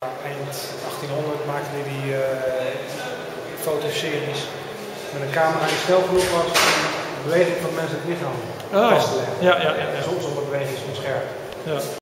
Eind 1800 maakten die fotoseries met een camera die snel genoeg was om de beweging van het menselijk lichaam vast te leggen. Ja. Soms zonder beweging, soms scherp. Ja.